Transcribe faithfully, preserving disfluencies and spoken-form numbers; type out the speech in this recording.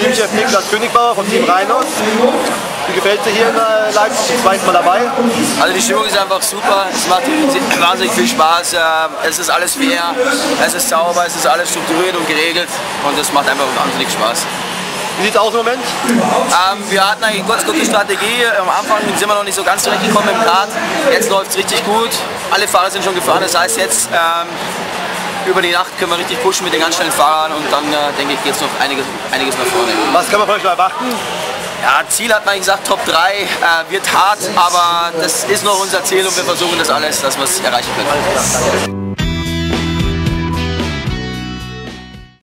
Teamchef Niklas Königbauer vom Team Rheinland. Wie gefällt dir hier in Leipzig? Zum zweiten Mal dabei? Also die Stimmung ist einfach super, es macht wahnsinnig viel Spaß, es ist alles fair, es ist sauber, es ist alles strukturiert und geregelt und es macht einfach wahnsinnig Spaß. Wie sieht es aus im Moment? Ähm, wir hatten eigentlich eine ganz gute Strategie. Am Anfang sind wir noch nicht so ganz zurechtgekommen im Kart. Jetzt läuft es richtig gut. Alle Fahrer sind schon gefahren. Das heißt, jetzt ähm, über die Nacht können wir richtig pushen mit den ganz schnellen Fahrern und dann äh, denke ich, geht es noch einiges, einiges nach vorne. Was kann man von euch erwarten? Ja, Ziel hat man gesagt, Top drei. Äh, wird hart, aber das ist noch unser Ziel und wir versuchen das alles, dass wir es erreichen können.